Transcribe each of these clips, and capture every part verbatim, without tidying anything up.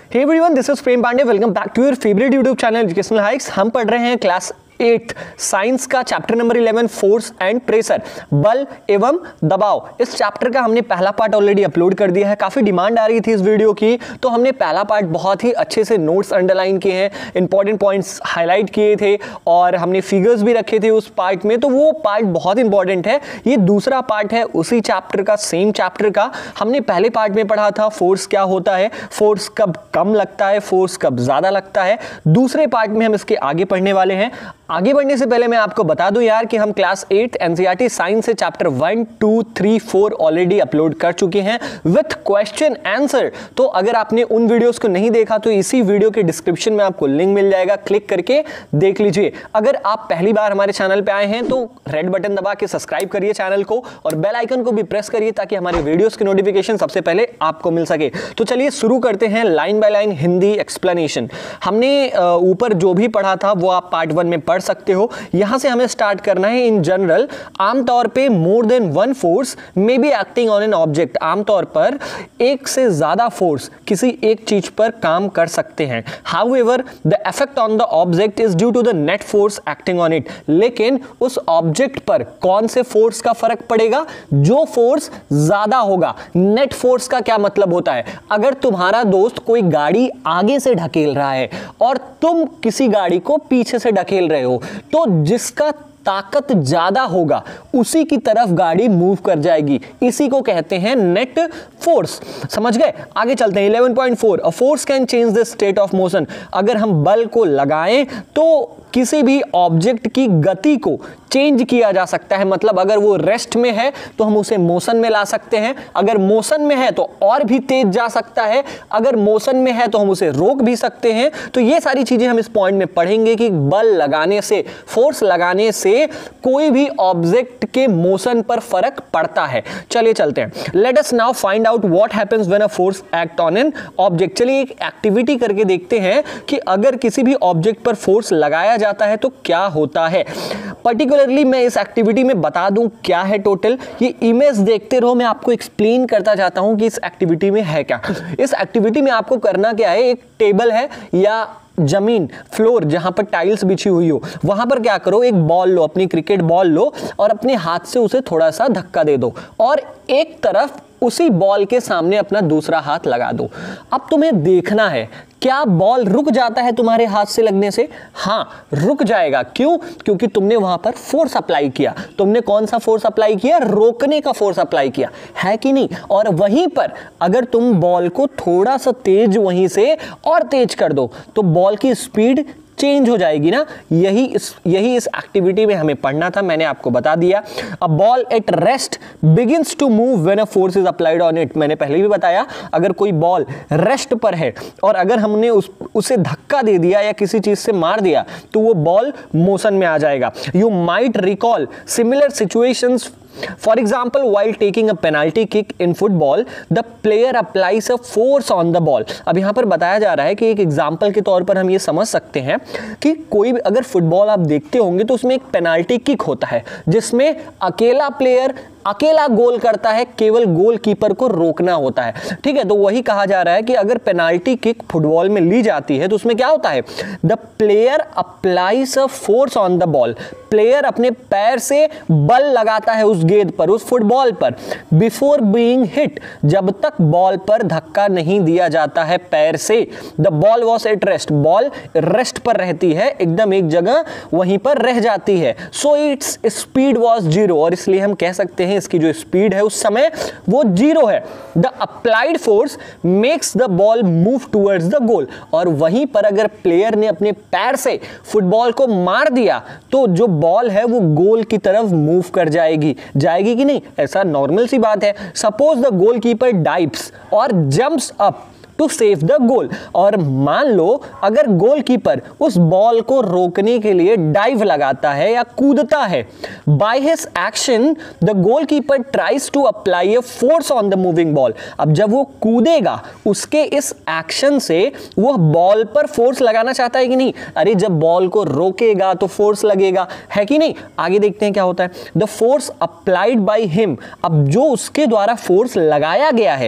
Hey everyone, this is Prem Pandey. Welcome back to your favourite YouTube channel educational hikes. हम पढ़ रहे हैं class eight science का chapter number eleven force and pressure, बल एवं दबाव. इस चैप्टर का हमने पहला पार्ट ऑलरेडी अपलोड कर दिया है. काफी डिमांड आ रही थी इस वीडियो की, तो हमने पहला पार्ट बहुत ही अच्छे से नोट्स अंडरलाइन किए हैं, इंपॉर्टेंट पॉइंट्स हाईलाइट किए थे और हमने फिगर्स भी रखे थे उस पार्ट में. तो वो पार्ट बहुत इंपॉर्टेंट है. ये दूसरा पार्ट है उसी चैप्टर का, सेम चैप्टर का. हमने पहले पार्ट में पढ़ा था फोर्स क्या होता है, फोर्स कब कम लगता है, फोर्स कब ज्यादा लगता है. दूसरे पार्ट में हम इसके आगे पढ़ने वाले हैं. आगे बढ़ने से पहले मैं आपको बता दूं यार कि हम क्लास एट एनसीईआरटी साइंस से chapter one two three four already upload कर चुके हैं विथ क्वेश्चन आंसर. तो अगर आपने उन वीडियोस को नहीं देखा तो इसी वीडियो के डिस्क्रिप्शन में आपको लिंक मिल जाएगा, क्लिक करके देख लीजिए. अगर आप पहली बार हमारे चैनल पे आए हैं तो रेड बटन दबा के सब्सक्राइब करिए चैनल को और बेल आइकन को भी प्रेस करिए ताकि हमारे वीडियोस की नोटिफिकेशन सबसे पहले आपको मिल सके. तो चलिए शुरू करते हैं line by line Hindi explanation. हमने ऊपर जो भी पढ़ा था वो आप पार्ट वन में पढ़ सकते हो. यहां से हमें स्टार्ट करना है. इन जनरल आमतौर पे more than one force may be acting on an object. आमतौर पर एक से ज्यादा फोर्स किसी एक चीज पर काम कर सकते हैं. However the effect on the object is due to the net force acting on it. लेकिन उस ऑब्जेक्ट पर कौन से फोर्स का फर्क पड़ेगा? जो फोर्स ज्यादा होगा. नेट फोर्स का क्या मतलब होता है? अगर तुम्हारा दोस्त कोई गाड़ी आगे से ढकेल रहा है और तुम किसी गाड़ी को पीछे से ढकेल रहे हो, तो जिसका ताकत ज्यादा होगा उसी की तरफ गाड़ी मूव कर जाएगी. इसी को कहते हैं नेट फोर्स. समझ गए? आगे चलते हैं. Eleven point four, a force can change the state of motion. अगर हम बल को लगाएं तो किसी भी ऑब्जेक्ट की गति को चेंज किया जा सकता है. मतलब अगर वो रेस्ट में है तो हम उसे मोशन में ला सकते हैं, अगर मोशन में है तो और भी तेज जा सकता है, अगर मोशन में है तो हम उसे रोक भी सकते हैं. तो ये सारी चीजें हम इस पॉइंट में पढ़ेंगे कि बल लगाने से, फोर्स लगाने से कोई भी ऑब्जेक्ट के मोशन पर फर्क पड़ता है. चलिए चलते हैं. Let us now find out what happens when a force act on an object. चलिए एक एक्टिविटी करके देखते हैं कि अगर किसी भी ऑब्जेक्ट पर फोर्स लगाया जाता है तो क्या होता है. पर्टिकुलरली मैं इस एक्टिविटी में बता दूं क्या है टोटल. ये इमेज देखते रहो, मैं आपको एक्सप्लेन करता जाता हूं कि इस एक्टिविटी में है क्या. इस एक्टिविटी में आपको करना क्या है, एक टेबल है या जमीन, फ्लोर जहां पर टाइल्स बिछी हुई हो, वहां पर क्या करो, एक बॉल लो, अपनी क्रिकेट बॉल लो और अपने हाथ से उसे थोड़ा सा धक्का दे दो और एक तरफ उसी बॉल के सामने अपना दूसरा हाथ लगा दो. अब तुम्हें देखना है क्या बॉल रुक जाता है तुम्हारे हाथ से लगने से? हाँ, रुक जाएगा. क्यों? क्योंकि तुमने वहां पर फोर्स अप्लाई किया. तुमने कौन सा फोर्स अप्लाई किया? रोकने का फोर्स अप्लाई किया, है कि नहीं? और वहीं पर अगर तुम बॉल को थोड़ा सा तेज वहीं से और तेज कर दो तो बॉल की स्पीड चेंज हो जाएगी ना. यही इस यही इस एक्टिविटी में हमें पढ़ना था. मैंने आपको बता दिया. A ball at rest begins to move when a force is applied on it. मैंने पहले भी बताया, अगर कोई बॉल रेस्ट पर है और अगर हमने उस उसे धक्का दे दिया या किसी चीज से मार दिया तो वो बॉल मोशन में आ जाएगा. You might recall similar situations. For example, while taking a penalty kick in football, the player applies a force on the ball. अब यहाँ पर बताया जा रहा है कि एक एग्जाम्पल के तौर पर हम ये समझ सकते हैं कि कोई भी अगर फुटबॉल आप देखते होंगे तो उसमें एक पेनाल्टी किक होता है जिसमें अकेला प्लेयर अकेला गोल करता है, केवल गोलकीपर को रोकना होता है. ठीक है, तो वही कहा जा रहा है कि अगर पेनाल्टी किक फुटबॉल में ली जाती है तो उसमें क्या होता है, the player applies a force on the ball. Player अपने पैर से बल लगाता है उस गेंद पर, उस फुटबॉल पर, बिफोर बीइंग हिट, जब तक बॉल पर धक्का नहीं दिया जाता है पैर से. The ball was at rest. Ball rest पर रहती है, एकदम एक जगह वहीं पर रह जाती है. So its speed was zero. और इसलिए हम कह सकते हैं इसकी जो स्पीड है उस समय वो जीरो है. The applied force makes the ball move towards the goal. और वहीं पर अगर प्लेयर ने अपने पैर से फुटबॉल को मार दिया तो जो बॉल है वो गोल की तरफ मूव कर जाएगी. जाएगी कि नहीं? ऐसा नॉर्मल सी बात है. सपोज द गोलकीपर डाइव्स और jumps up to save the goal. और मान लो अगर गोलकीपर उस बॉल को रोकने के लिए डाइव लगाता है या कूदता है, by his action the goalkeeper tries to apply a force on the moving ball. अब जब वो कूदेगा उसके इस एक्शन से वो बॉल पर फोर्स लगाना चाहता है कि नहीं? अरे जब बॉल को रोकेगा तो फोर्स लगेगा, है कि नहीं? आगे देखते हैं क्या होता है. The force applied by him. अब जो उसके द्वारा फोर्स लगाया गया है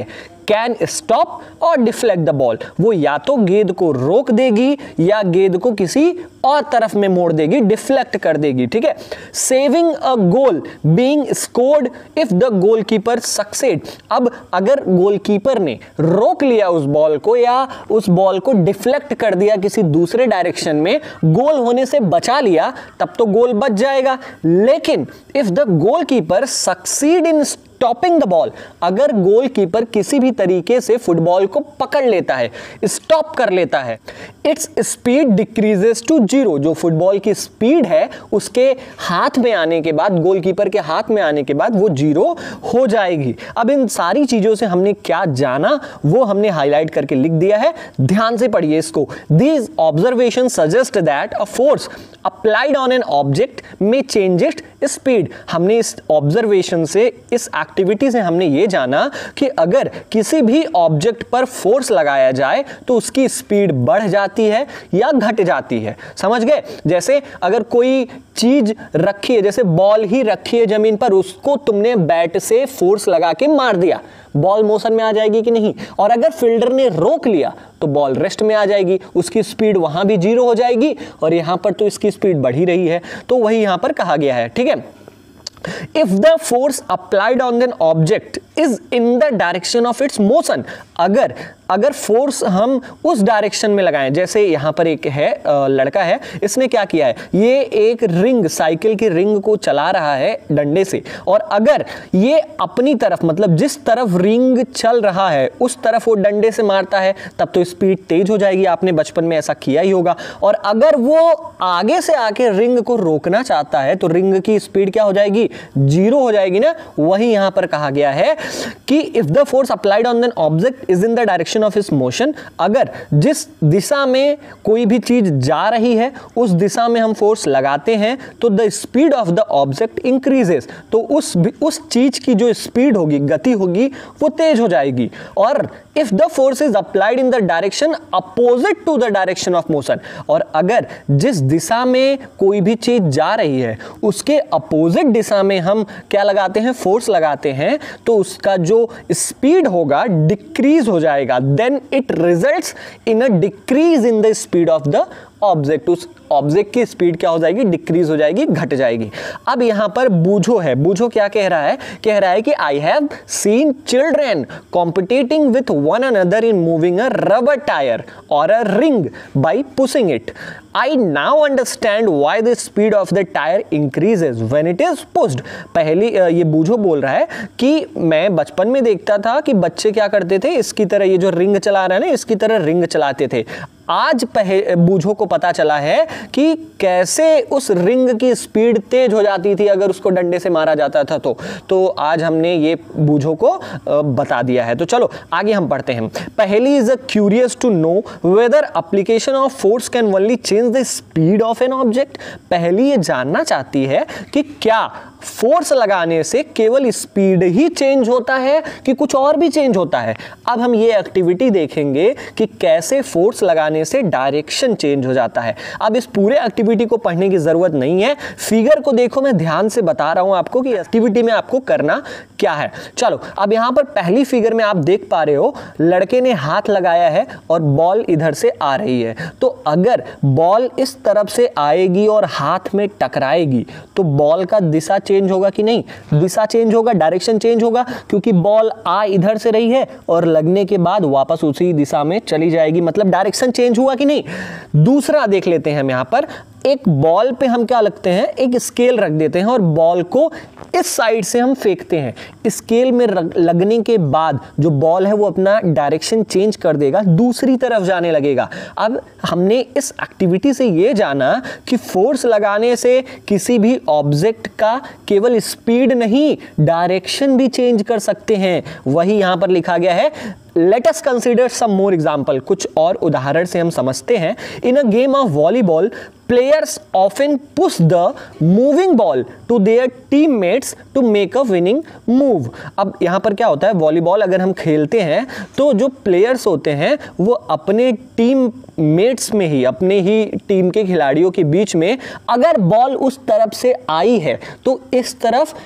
कैन स्टॉप और डिफ्लेक्ट द बॉल, वो या तो गेंद को रोक देगी या गेंद को किसी और तरफ में मोड़ देगी, डिफ्लेक्ट कर देगी, ठीक है। Saving a goal being scored if the goalkeeper succeed, अब अगर गोलकीपर ने रोक लिया उस बॉल को या उस बॉल को डिफ्लेक्ट कर दिया किसी दूसरे डायरेक्शन में, गोल होने से बचा लिया, तब तो गोल बच जाएगा। लेकिन if the goalkeeper succeed in stopping the ball, अगर गोलकीपर किसी भी तरीके से फुटबॉल को पकड़ लेता है, स्टॉप कर लेता है, its speed decreases to zero, जो फुटबॉल की स्पीड है उसके हाथ में आने के बाद, गोलकीपर के हाथ में आने के बाद वो जीरो हो जाएगी। अब इन सारी चीजों से हमने क्या जाना वो हमने हाईलाइट करके लिख दिया है, ध्यान से पढ़िए इसको। These observation suggest that a force applied on an object may change its speed, हमने इस ऑब्जर्वेशन से, इस एक्टिविटी से हमने ये जाना कि अगर किसी भी ऑब्जेक्ट पर फोर्स लगाया जाए तो उसकी स्पीड बढ़ जाती है या घट जाती है, समझ गए। जैसे अगर कोई चीज रखी है, जैसे बॉल ही रखी है जमीन पर, उसको तुमने बैट से फोर्स लगा के मार दिया, बॉल मोशन में आ जाएगी कि नहीं, और अगर फील्डर ने रोक लिया तो बॉल रेस्ट में आ जाएगी, उसकी स्पीड वहां भी जीरो हो जाएगी और यहां पर तो इसकी स्पीड बढ़ ही रही है, तो वही यहां पर कहा गया है, ठीक है। If the force applied on an object is in the direction of its motion, अगर अगर फोर्स हम उस डायरेक्शन में लगाएं, जैसे यहां पर एक है लड़का है, इसने क्या किया है, ये एक रिंग, साइकिल की रिंग को चला रहा है डंडे से, और अगर ये अपनी तरफ, मतलब जिस तरफ रिंग चल रहा है उस तरफ वो डंडे से मारता है, तब तो स्पीड तेज हो जाएगी, आपने बचपन में ऐसा किया ही होगा। और अगर वो आगे से आके रिंग को रोकना चाहता है तो रिंग की स्पीड क्या हो जाएगी, जीरो हो जाएगी ना। वही यहां पर कहा गया है कि if the force applied on an object is in the direction of its motion, अगर जिस दिशा में कोई भी चीज जा रही है उस दिशा में हम फोर्स लगाते हैं तो the speed of the object increases, तो उस उस चीज की जो स्पीड होगी, गति होगी, वो तेज हो जाएगी। और if the force is applied in the direction opposite to the direction of motion, और अगर जिस दिशा में कोई भी चीज जा रही है उसके अपोजिट दिशा में हम क्या लगाते हैं, फोर्स लगाते हैं, तो उसका जो स्पीड होगा डिक्रीज हो जाएगा। Then it results in a decrease in the speed of the object, उस ऑब्जेक्ट की स्पीड क्या हो जाएगी, डिक्रीज हो जाएगी, घट जाएगी। अब यहां पर बूझो है, बूझो क्या कह रहा है, कह रहा है कि I have seen children competing with one another in moving a rubber tyre और a ring by pushing it. I now understand why the speed of the tyre increases when it is pushed. Paheli ये बूझो बोल रहा है कि मैं बचपन में देखता था कि बच्चे क्या करते थे, इसकी तरह ये जो रिंग चला रहा है ना, इसकी तरह रिंग चलाते थे। आज पहले बूझो को पता चला है कि कैसे उस रिंग की स्पीड तेज हो जाती थी अगर उसको डंडे से मारा जाता था तो तो आज हमने ये बूझो को बता दिया है। तो चलो आगे हम पढ़ते हैं। Paheli is a curious to know whether application of force can only change the speed of an object. Paheli ये जानना चाहती है कि क्या फोर्स लगाने से केवल स्पीड ही चेंज होता है कि कुछ और भी चेंज होता है। अब हम ये एक्टिविटी देखेंगे कि कैसे फोर्स लगाने से डायरेक्शन चेंज हो जाता है। अब इस पूरे एक्टिविटी को पढ़ने की जरूरत नहीं है, फिगर को देखो, मैं ध्यान से बता रहा हूं आपको कि एक्टिविटी में आपको करना क्या है। चलो अब यहां पर पहली फिगर में आप देख पा रहे हो, लड़के ने हाथ लगाया है और बॉल इधर से आ रही है। तो अगर बॉल इस तरफ से आएगी और हाथ में टकराएगी तो बॉल का दिशा चेंज होगा कि नहीं, दिशा चेंज होगा, डायरेक्शन चेंज होगा, क्योंकि बॉल आ इधर से रही है और लगने के बाद वापस उसी दिशा में चली जाएगी, मतलब डायरेक्शन चेंज हुआ कि नहीं। दूसरा देख लेते हैं हम यहां पर, एक बॉल पे हम क्या लगते हैं, एक स्केल रख देते हैं और बॉल को इस साइड से हम फेंकते हैं। स्केल में लगने के बाद जो बॉल है वो अपना डायरेक्शन चेंज कर देगा, दूसरी तरफ जाने लगेगा। अब हमने इस एक्टिविटी से ये जाना कि फोर्स लगाने से किसी भी ऑब्जेक्ट का केवल स्पीड नहीं, डायरेक्शन भी चेंज कर सकते हैं। वही यहां पर लिखा गया है। Let us consider some more example, कुछ और उदाहरण से हम समझते हैं। In a game of volleyball players often push the moving ball to their teammates to make a winning move. अब यहां पर क्या होता है, वॉलीबॉल अगर हम खेलते हैं तो जो प्लेयर्स होते हैं वो अपने टीम मेट्स में ही, अपने ही टीम के खिलाड़ियों के बीच में अगर बॉल उस तरफ से आई है तो इस तरफ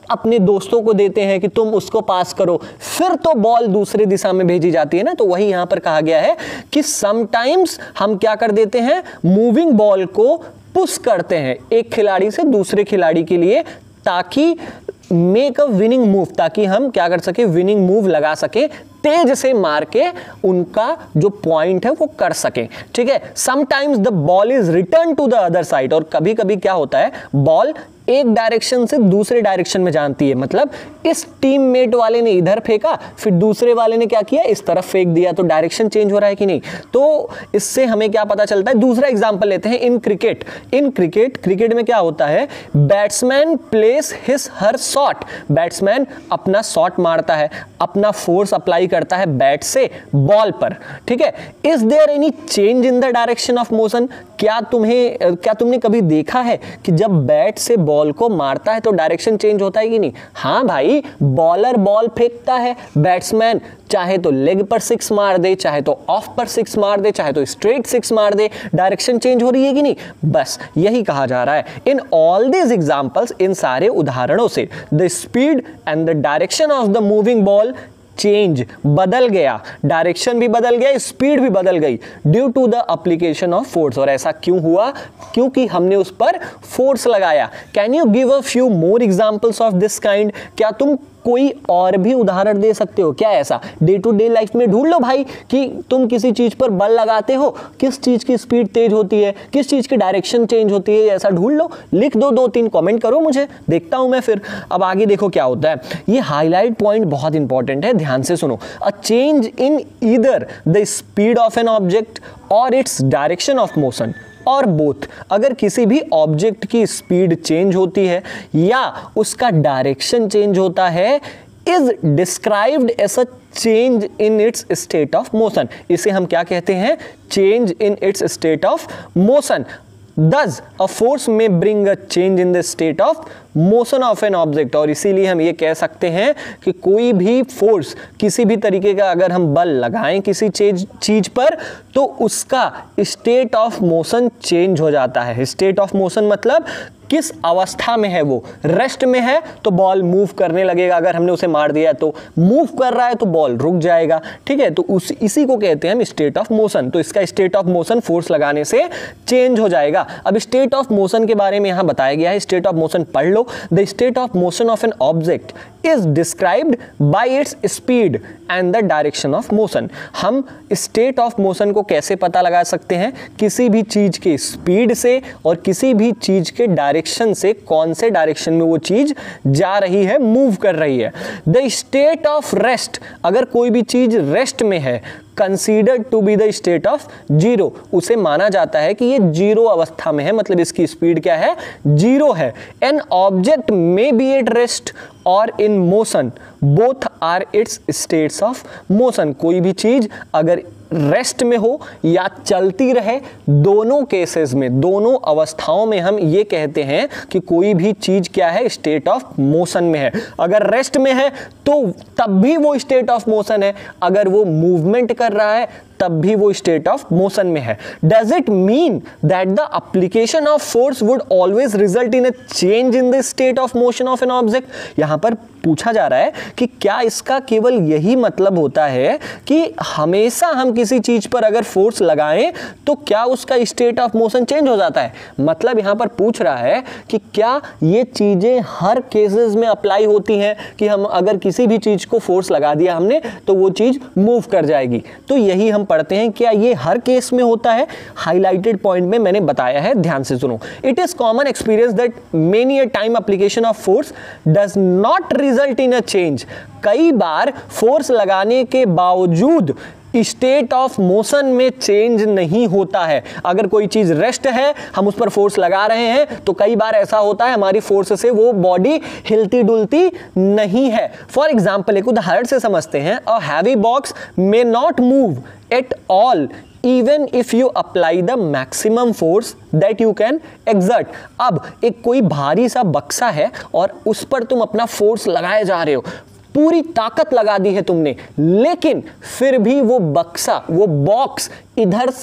अपने दोस्तों को देते हैं कि तुम उसको पास करो, फिर तो बॉल दूसरी दिशा में भेजी जाती है ना। तो वही यहां पर कहा गया है कि समटाइम्स हम क्या कर देते हैं, मूविंग बॉल को पुश करते हैं एक खिलाड़ी से दूसरे खिलाड़ी के लिए, ताकि मेक अ विनिंग मूव, ताकि हम क्या कर सके, विनिंग मूव लगा सके, तेज से मार के उनका जो पॉइंट है वो कर सके। ठीक है, sometimes the ball is return to the other side, और कभी कभी क्या होता है, बॉल एक डायरेक्शन से दूसरे डायरेक्शन में जानती है, मतलब इस टीममेट वाले ने इधर फेंका, फिर दूसरे वाले ने क्या किया, इस तरफ फेंक दिया, तो डायरेक्शन चेंज हो रहा है कि नहीं। तो इससे हमें क्या पता चलता है। दूसरा एग्जांपल लेते हैं, in cricket. In cricket cricket में क्या होता है, batsman place his her shot, batsman अपना शॉट मारता है, अपना फोर्स अप्लाई करता है बैट से बॉल पर। ठीक है, is there any change in the direction of motion, क्या तुम्हें क्या तुमने कभी देखा है कि जब बैट से बॉल को मारता है तो डायरेक्शन चेंज होता है कि नहीं। हाँ भाई, बॉलर बॉल फेंकता है, बैट्समैन चाहे तो लेग पर सिक्स मार दे, चाहे तो ऑफ पर सिक्स मार दे, चाहे तो स्ट्रेट सिक्स मार दे, डायरेक्शन चेंज हो रही है कि नहीं। बस यही कहा जा रहा है इन ऑल दीज एग्जांपल्स, इन सारे उदाहरणों से the speed and the direction of the moving ball change, बदल गया, डायरेक्शन भी बदल गया, स्पीड भी बदल गई, due to the application of force. और ऐसा क्यों हुआ, क्योंकि हमने उस पर फोर्स लगाया। Can you give a few more examples of this kind, क्या तुम कोई और भी उदाहरण दे सकते हो क्या ऐसा, डे टू डे लाइफ में ढूंढ लो भाई कि तुम किसी चीज पर बल लगाते हो, किस चीज की स्पीड तेज होती है, किस चीज की डायरेक्शन चेंज होती है, ऐसा ढूंढ लो, लिख दो, दो तीन कमेंट करो, मुझे देखता हूं मैं फिर। अब आगे देखो क्या होता है, ये हाईलाइट पॉइंट बहुत इंपॉर्टेंट है, ध्यान से सुनो। A change in either the speed of an object और इट्स डायरेक्शन ऑफ मोशन, और बोथ, अगर किसी भी ऑब्जेक्ट की स्पीड चेंज होती है या उसका डायरेक्शन चेंज होता है, is described as a change in its state of motion. इसे हम क्या कहते हैं, change in its state of motion. Thus, a force may bring a change in the state of motion of an object, और इसीलिए हम ये कह सकते हैं कि कोई भी फोर्स, किसी भी तरीके का अगर हम बल लगाएं किसी चीज चीज पर, तो उसका स्टेट ऑफ मोशन चेंज हो जाता है। स्टेट ऑफ मोशन मतलब किस अवस्था में है वो, रेस्ट में है तो बॉल मूव करने लगेगा, अगर हमने उसे मार दिया तो मूव कर रहा है तो बॉल रुक जाएगा। ठीक है, तो उस इसी को कहते हैं हम स्टेट ऑफ मोशन। तो इसका स्टेट ऑफ मोशन फोर्स लगाने से चेंज हो जाएगा। अब स्टेट ऑफ मोशन के बारे में यहां बताया गया है, स्टेट ऑफ मोशन पढ़ लो। The state of motion of an object is described by its speed and the direction of motion. हम स्टेट ऑफ मोशन को कैसे पता लगा सकते हैं, किसी भी चीज के स्पीड से और किसी भी चीज के डायरेक्शन से, कौन से डायरेक्शन में वो चीज जा रही है, मूव कर रही है। द स्टेट ऑफ रेस्ट, अगर कोई भी चीज रेस्ट में है, considered to be the state of zero, उसे माना जाता है कि ये जीरो अवस्था में है, मतलब इसकी स्पीड क्या है, जीरो है। An object may be at rest or in motion, both are its states of motion. कोई भी चीज अगर रेस्ट में हो या चलती रहे, दोनों केसेस में, दोनों अवस्थाओं में हम ये कहते हैं कि कोई भी चीज क्या है, स्टेट ऑफ मोशन में है। अगर रेस्ट में है तो तब भी वो स्टेट ऑफ मोशन है, अगर वो मूवमेंट कर रहा है तब भी वो स्टेट ऑफ मोशन में है। Does it mean that the application of force would always result in a change in the state of motion of an object. यहां पर पूछा जा रहा है कि क्या इसका केवल यही मतलब होता है कि हमेशा हम किसी चीज पर अगर फोर्स लगाएं तो क्या उसका स्टेट ऑफ मोशन चेंज हो जाता है। मतलब यहां पर पूछ रहा है कि क्या ये चीजें हर केसेस में अप्लाई होती हैं कि हम अगर किसी भी चीज को फोर्स लगा दिया हमने तो वो चीज मूव कर जाएगी। तो यही हम पढ़ते हैं, क्या ये हर केस में होता है। हाईलाइटेड पॉइंट में मैंने बताया है, ध्यान से सुनो। It is common experience that many a time application of force does not result in a change. कई बार फोर्स लगाने के बावजूद स्टेट ऑफ मोशन में चेंज नहीं होता है। अगर कोई चीज रेस्ट है, हम उस पर फोर्स लगा रहे हैं, तो कई बार ऐसा होता है हमारी फोर्स से वो बॉडी हिलती डुलती नहीं है। फॉर एग्जाम्पल, एक उदाहरण से समझते हैं। A heavy box may not move at all even if you apply the maximum force that you can exert। अब एक कोई भारी सा बक्सा है और उस पर तुम अपना फोर्स लगाए जा रहे हो, पूरी ताकत लगा दी है तुमने, लेकिन फिर भी वो बक्सा, वो बॉक्स इधर से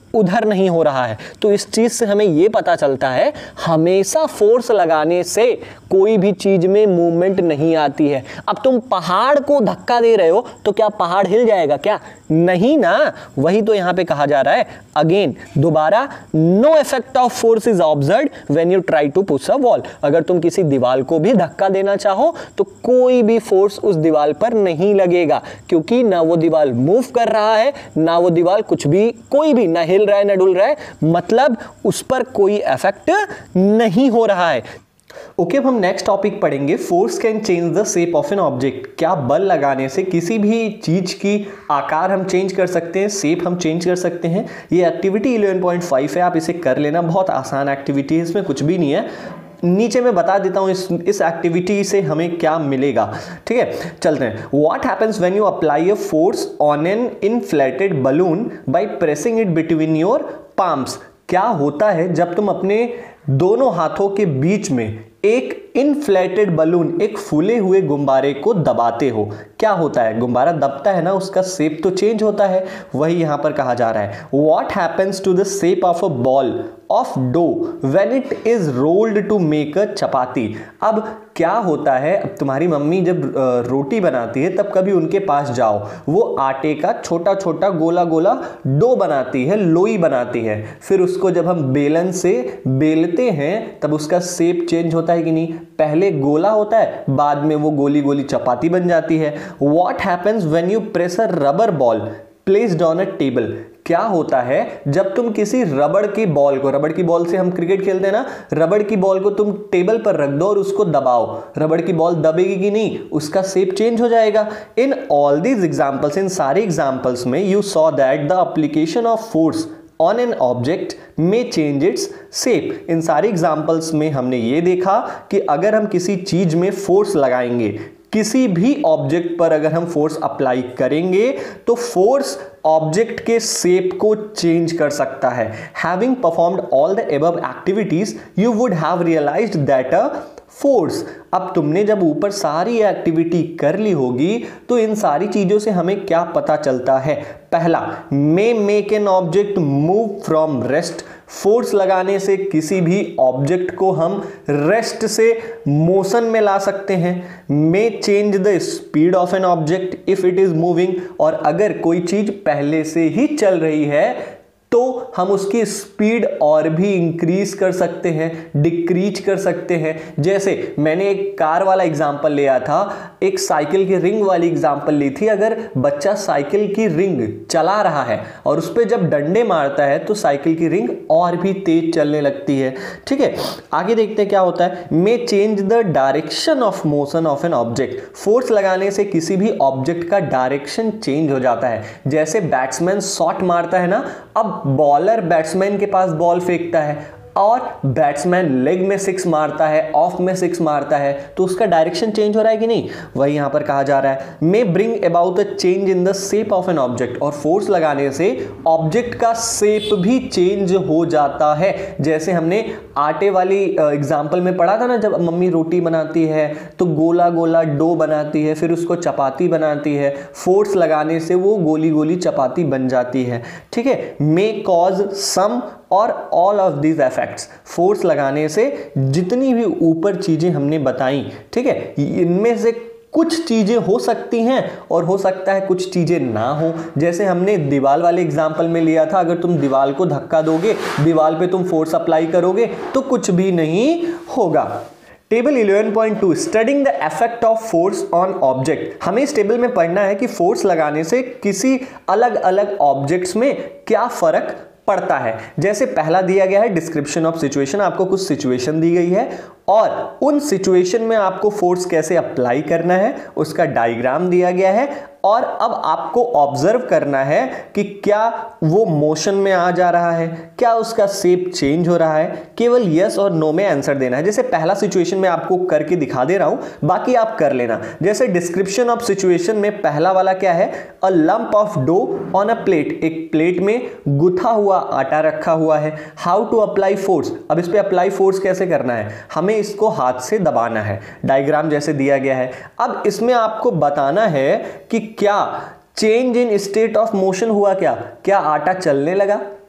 उधर नहीं हो रहा है। तो इस चीज से हमें यह पता चलता है हमेशा फोर्स लगाने से कोई भी चीज में मूवमेंट नहीं आती है। अब तुम पहाड़ को धक्का दे रहे हो तो क्या पहाड़ हिल जाएगा क्या? नहीं ना। वही तो यहां पे कहा जा रहा है अगेन दोबारा, no effect of force is observed when you try to push a wall. अगर तुम किसी दीवार को भी धक्का देना चाहो तो कोई भी फोर्स उस दीवार पर नहीं लगेगा, क्योंकि ना वो दीवार मूव कर रहा है, ना वो दीवार कुछ भी कोई भी ना हिल रहा है ना डुल रहा है, मतलब उस पर कोई इफेक्ट नहीं हो रहा है। ओके, अब हम नेक्स्ट टॉपिक पढ़ेंगे, force can change the shape of an object. क्या बल लगाने से किसी भी चीज की आकार हम चेंज कर सकते हैं, शेप हम चेंज कर सकते हैं? ये एक्टिविटी इलेवन पॉइंट फाइव है, आप इसे कर लेना, बहुत आसान एक्टिविटी है, इसमें कुछ भी नहीं है। नीचे मैं बता देता हूं इस इस एक्टिविटी से हमें क्या मिलेगा। ठीक है, चलते हैं। What happens when you apply a force on an inflated balloon by pressing it between your palms. क्या होता है जब तुम अपने दोनों हाथों के बीच में एक इनफ्लेटेड बलून, एक फूले हुए गुब्बारे को दबाते हो? क्या होता है? गुब्बारा दबता है ना, उसका शेप तो चेंज होता है। वही यहां पर कहा जा रहा है, what happens to the shape of a ball of dough when it is rolled to make a chapati. अब क्या होता है, अब तुम्हारी मम्मी जब रोटी बनाती है तब कभी उनके पास जाओ, वो आटे का छोटा छोटा गोला गोला डो बनाती है, लोई बनाती है, फिर उसको जब हम बेलन से बेलते हैं तब उसका शेप चेंज होता है कि नहीं? पहले गोला होता है, बाद में वो गोली गोली चपाती बन जाती है। What happens when you press a rubber ball placed on a table. क्या होता है जब तुम किसी रबड़ की बॉल को, रबड़ की बॉल से हम क्रिकेट खेलते हैं ना, रबड़ की बॉल को तुम टेबल पर रख दो और उसको दबाओ, रबड़ की बॉल दबेगी कि नहीं? उसका शेप चेंज हो जाएगा। इन ऑल दीज एग्जांपल्स, इन सारे एग्जांपल्स में you saw that the application of force on an object may change its shape. इन सारे एग्जांपल्स में हमने ये देखा कि अगर हम किसी चीज में फोर्स लगाएंगे, किसी भी ऑब्जेक्ट पर अगर हम फोर्स अप्लाई करेंगे तो फोर्स ऑब्जेक्ट के शेप को चेंज कर सकता है। Having performed all the above activities you would have realised that a force. अब तुमने जब ऊपर सारी एक्टिविटी कर ली होगी तो इन सारी चीजों से हमें क्या पता चलता है? पहला, may make an object move from rest. Force लगाने से किसी भी ऑब्जेक्ट को हम रेस्ट से मोशन में ला सकते हैं। May change the speed of an object if it is moving. और अगर कोई चीज पहले से ही चल रही है तो हम उसकी स्पीड और भी इंक्रीज कर सकते हैं, डिक्रीज कर सकते हैं। जैसे मैंने एक कार वाला एग्जांपल लिया था, एक साइकिल की रिंग वाली एग्जांपल ली थी। अगर बच्चा साइकिल की रिंग चला रहा है और उस पर जब डंडे मारता है तो साइकिल की रिंग और भी तेज चलने लगती है। ठीक है, आगे देखते हैं क्या होता है। May change the direction of motion of an object. Force लगाने से किसी भी ऑब्जेक्ट का डायरेक्शन चेंज हो जाता है। जैसे बैट्समैन शॉट मारता है ना, अब बॉलर बैट्समैन के पास बॉल फेंकता है और बैट्समैन लेग में सिक्स मारता है, ऑफ में सिक्स मारता है, तो उसका डायरेक्शन चेंज हो रहा है कि नहीं? वही यहां पर कहा जा रहा है, may bring about a change in the shape of an object. और फोर्स लगाने से ऑब्जेक्ट का शेप भी चेंज हो जाता है। जैसे हमने आटे वाली एग्जाम्पल में पढ़ा था ना, जब मम्मी रोटी बनाती है तो गोला गोला डो बनाती है, फिर उसको चपाती बनाती है, फोर्स लगाने से वो गोली गोली चपाती बन जाती है। ठीक है, मे cause some or all of these effects. Force लगाने से जितनी भी ऊपर चीजें हमने बताई, ठीक है, इनमें से कुछ चीजें हो सकती हैं और हो सकता है कुछ चीजें ना हो। जैसे हमने दीवार वाले एग्जाम्पल में लिया था, अगर तुम दीवार को धक्का दोगे, दीवार पे तुम फोर्स अप्लाई करोगे तो कुछ भी नहीं होगा। Table eleven point two, studying the effect of force on object. हमें इस टेबल में पढ़ना है कि फोर्स लगाने से किसी अलग अलग ऑब्जेक्ट्स में क्या फर्क पड़ता है। जैसे पहला दिया गया है डिस्क्रिप्शन ऑफ सिचुएशन, आपको कुछ सिचुएशन दी गई है और उन सिचुएशन में आपको फोर्स कैसे अप्लाई करना है उसका डायग्राम दिया गया है। और अब आपको ऑब्जर्व करना है कि क्या वो मोशन में आ जा रहा है, क्या उसका शेप चेंज हो रहा है। केवल यस और नो में आंसर देना है। जैसे पहला सिचुएशन में आपको करके दिखा दे रहा हूं, बाकी आप कर लेना। जैसे डिस्क्रिप्शन ऑफ सिचुएशन में पहला वाला क्या है, a lump of dough on a plate. एक प्लेट में गुथा हुआ आटा रखा हुआ है। हाउ टू अप्लाई फोर्स, अब इस पे अप्लाई फोर्स कैसे करना है, हमें इसको हाथ से दबाना है। डायग्राम जैसे दिया गया है। अब इसमें आपको बताना है कि क्या change in state of motion हुआ, क्या क्या आटा चलने लगा,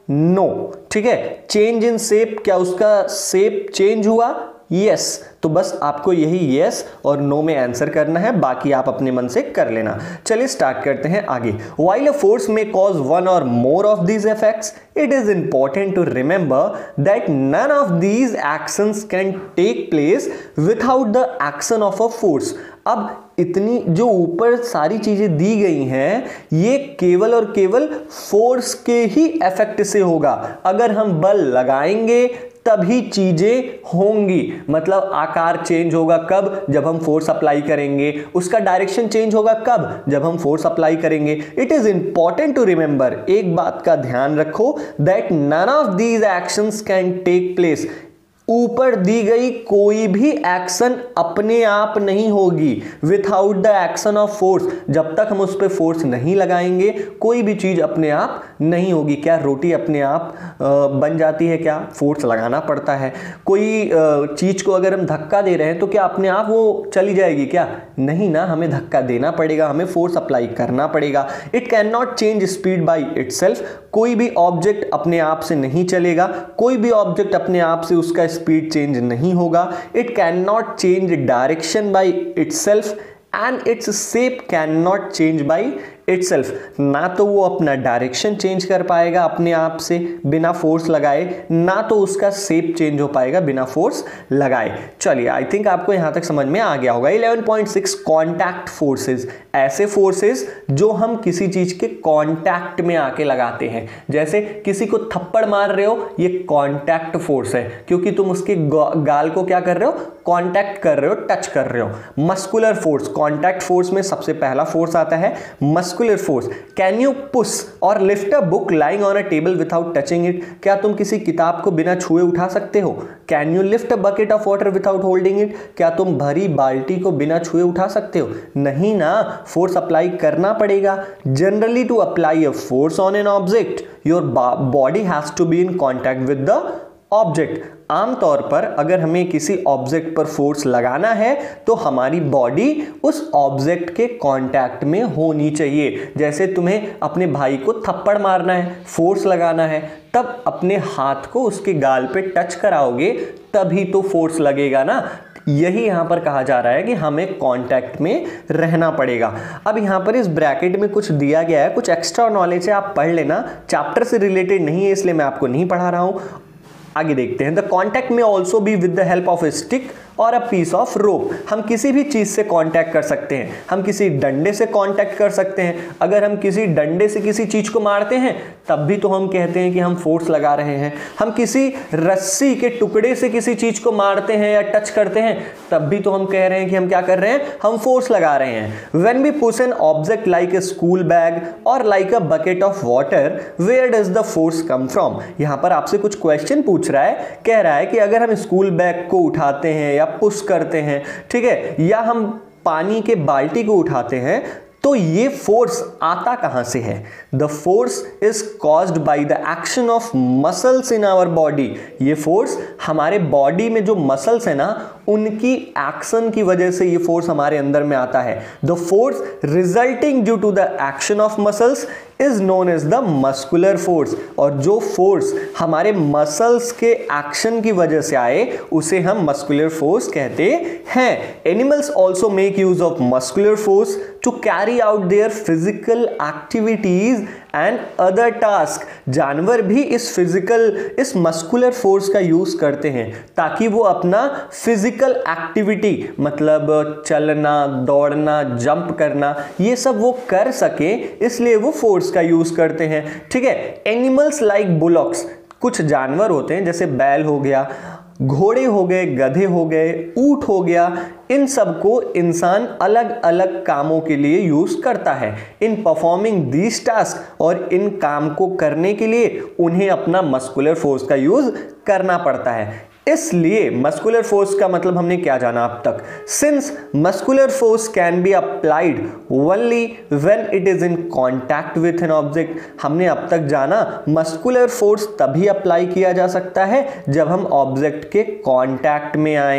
नो। ठीक है, चेंज इन शेप, क्या उसका शेप चेंज हुआ? यस। तो बस आपको यही यस और नो में आंसर करना है, बाकी आप अपने मन से कर लेना। चलिए स्टार्ट करते हैं आगे। While a force may cause one or more of these effects, it is important to remember that none of these actions can take place without the action of a force। अब इतनी जो ऊपर सारी चीजें दी गई हैं, ये केवल और केवल फोर्स के ही इफेक्ट से होगा। अगर हम बल लगाएंगे तभी चीजें होंगी, मतलब आकार चेंज होगा कब? जब हम फोर्स अप्लाई करेंगे। उसका डायरेक्शन चेंज होगा कब? जब हम फोर्स अप्लाई करेंगे। It is important to remember, एक बात का ध्यान रखो, that none of these actions can take place. ऊपर दी गई कोई भी एक्शन अपने आप नहीं होगी without the action of force. जब तक हम उस पर फोर्स नहीं लगाएंगे कोई भी चीज अपने आप नहीं होगी। क्या रोटी अपने आप बन जाती है? क्या फोर्स लगाना पड़ता है? कोई चीज को अगर हम धक्का दे रहे हैं तो क्या अपने आप वो चली जाएगी? क्या नहीं ना, हमें धक्का देना पड़ेगा, हमें फोर्स अप्लाई करना पड़ेगा। It can not change speed by itself. कोई भी ऑब्जेक्ट अपने आप से नहीं चलेगा, कोई भी ऑब्जेक्ट अपने आप से उसका स्पीड चेंज नहीं होगा। It can not change direction by itself and its shape can not change by itself. ना तो वो अपना डायरेक्शन चेंज कर पाएगा अपने आप से बिना फोर्स लगाए, ना तो उसका शेप चेंज हो पाएगा बिना फोर्स लगाए। चलिए, आई थिंक आपको यहां तक समझ में आ गया होगा। Eleven point six, contact forces. ऐसे फोर्सेस जो हम किसी चीज के कॉन्टैक्ट में आके लगाते हैं। जैसे किसी को थप्पड़ मार रहे हो, ये कॉन्टैक्ट फोर्स है, क्योंकि तुम उसके गाल को क्या कर रहे हो? कॉन्टैक्ट कर रहे हो, टच कर रहे हो। मस्कुलर फोर्स, कॉन्टैक्ट फोर्स में सबसे पहला फोर्स आता है muscular force. Can you push or lift a book lying on a table without touching it? क्या तुम किसी किताब को बिना छुए उठा सकते हो? Can you lift a bucket of water without holding it? क्या तुम भरी बाल्टी को बिना छुए उठा सकते हो? नहीं ना, फोर्स अप्लाई करना पड़ेगा। Generally to apply a force on an object your body has to be in contact with the object. आमतौर पर अगर हमें किसी ऑब्जेक्ट पर फोर्स लगाना है तो हमारी बॉडी उस ऑब्जेक्ट के कांटेक्ट में होनी चाहिए। जैसे तुम्हें अपने भाई को थप्पड़ मारना है, फोर्स लगाना है, तब अपने हाथ को उसके गाल पे टच कराओगे तभी तो फोर्स लगेगा ना। यही यहां पर कहा जा रहा है कि हमें कांटेक्ट में रहना पड़ेगा। अब यहां पर इस ब्रैकेट में कुछ दिया गया है, कुछ एक्स्ट्रा नॉलेज है, आप पढ़ लेना। चैप्टर से रिलेटेड नहीं है इसलिए मैं आपको नहीं पढ़ा रहा हूं। आगे देखते हैं। The contact may also be with the help of a stick or a piece of rope. हम किसी भी चीज से कांटेक्ट कर सकते हैं। हम किसी डंडे से कांटेक्ट कर सकते हैं। अगर हम किसी डंडे से किसी चीज को मारते हैं तब भी तो हम कहते हैं कि हम फोर्स लगा रहे हैं। हम किसी रस्सी के टुकड़े से किसी चीज को मारते हैं या टच करते हैं तब भी तो हम कह रहे हैं कि हम क्या कर रहे हैं? हम फोर्स लगा रहे हैं। When we push an object like a school bag or like a bucket of water, where does the force come from? यहां पर आपसे कुछ क्वेश्चन पूछ रहा है, कह रहा है कि अगर हम स्कूल बैग को उठाते हैं या पुश करते हैं, ठीक है, या हम पानी के बाल्टी को उठाते हैं, तो ये फोर्स आता कहां से है? The force is caused by the action of muscles in our body. ये फोर्स हमारे बॉडी में जो मसल्स है ना, उनकी एक्शन की वजह से ये फोर्स हमारे अंदर में आता है। The force resulting due to the action of muscles is known as the muscular force. और जो फोर्स हमारे मसल्स के एक्शन की वजह से आए उसे हम मस्कुलर फोर्स कहते हैं। Animals also make use of muscular force to carry out their physical activities and other task. जानवर भी इस फिजिकल इस मस्कुलर फोर्स का यूज करते हैं ताकि वो अपना फिजिकल एक्टिविटी, मतलब चलना, दौड़ना, जंप करना, ये सब वो कर सके, इसलिए वो फोर्स का यूज करते हैं। ठीक है, एनिमल्स लाइक बुलॉक्स, कुछ जानवर होते हैं जैसे बैल हो गया, घोड़े हो गए, गधे हो गए, ऊंट हो गया, इन सब को इंसान अलग अलग कामों के लिए यूज करता है। इन परफॉर्मिंग दीज टास्क, और इन काम को करने के लिए उन्हें अपना मस्कुलर फोर्स का यूज करना पड़ता है। इसलिए मस्कुलर फोर्स का मतलब हमने क्या जाना अब तक? Since muscular force can be applied only when it is in contact with an object, हमने अब तक जाना मस्कुलर फोर्स तभी अप्लाई किया जा सकता है जब हम ऑब्जेक्ट के कांटेक्ट में आए।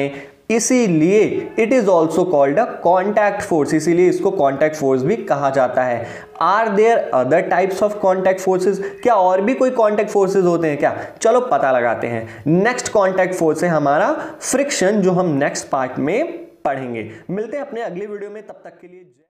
इसीलिए it is also called a contact force, इसीलिए इसको कॉन्टैक्ट फोर्स भी कहा जाता है। Are there other types of contact forces, क्या और भी कोई कॉन्टैक्ट फोर्सेस होते हैं क्या? चलो पता लगाते हैं। नेक्स्ट कॉन्टैक्ट फोर्स है हमारा फ्रिक्शन, जो हम नेक्स्ट पार्ट में पढ़ेंगे। मिलते हैं अपने अगले वीडियो में, तब तक के लिए।